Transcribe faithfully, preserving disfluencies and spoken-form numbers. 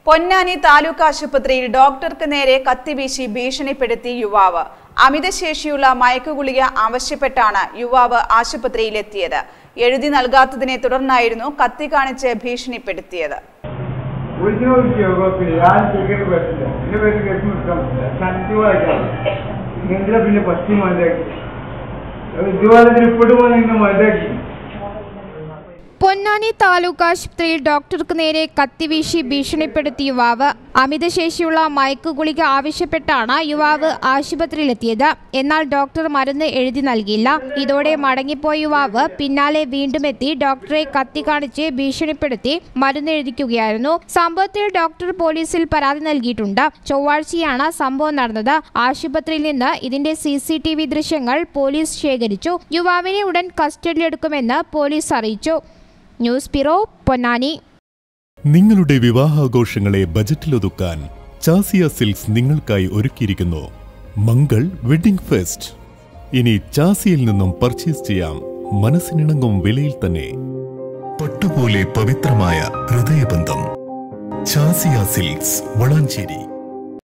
പൊന്നാനി താലൂക്ക് ആശുപത്രിയിൽ ഡോക്ടർക്ക് നേരെ കത്തിവീശി ഭീഷണിപ്പെടുത്തി യുവാവ്. അമിതശേഷിയുള്ള മയക്കുഗുളിക ആവശ്യപ്പെട്ടാണ് യുവാവ് ആശുപത്രിയിലെത്തിയത്. എഴുതി നൽകാത്തതിനെ തുടർന്നായിരുന്നു കത്തി കാണിച്ച് ഭീഷണിപ്പെടുത്തിയത്. പൊന്നാനി താലൂക്ക് ആശുപത്രിയിൽ ഡോക്ടർക്ക് നേരെ കത്തിവീശി ഭീഷണിപ്പെടുത്തിയ യുവാവ്. അമിതശേഷിയുള്ള മയക്കുഗുളിക ആവശ്യപ്പെട്ടാണ് യുവാവ് ആശുപത്രിയിലെത്തിയത്. എന്നാൽ ഡോക്ടർ മരുന്ന് എഴുതി നൽകിയില്ല. ഇതോടെ മടങ്ങിപ്പോയ യുവാവ് പിന്നാലെ വീണ്ടും എത്തി ഡോക്ടറെ കത്തി കാണിച്ച് ഭീഷണിപ്പെടുത്തി മരുന്ന് എഴുതിക്കുകയായിരുന്നു. സംഭവത്തിൽ ഡോക്ടർ പോലീസിൽ പരാതി നൽകിയിട്ടുണ്ട്. ചൊവ്വാഴ്ചയാണ് സംഭവം നടന്നത്. ആശുപത്രിയിൽ നിന്ന് ഇതിന്റെ സി സി ടി വി ദൃശ്യങ്ങൾ പോലീസ് ശേഖരിച്ചു. യുവാവിനെ ഉടൻ കസ്റ്റഡിയിലെടുക്കുമെന്ന് പോലീസ് അറിയിച്ചു. News bureau, Ponnani. നിങ്ങളുടെ വിവാഹാഘോഷങ്ങളെ ബജറ്റിലൊതുക്കാൻ ചാസിയ സിൽക്സ് നിങ്ങൾക്കായി ഒരുക്കിയിരിക്കുന്നു മംഗൾ വെഡിംഗ് ഫെസ്റ്റ്. ഇനി ചാസിയിൽ നിന്നും പർച്ചേസ് ചെയ്യാം മനസ്സിനിണങ്ങും വിലയിൽ തന്നെ. പട്ടുപോലെ പവിത്രമായ ഹൃദയബന്ധം. ചാസിയ സിൽക്സ്, വളാഞ്ചേരി.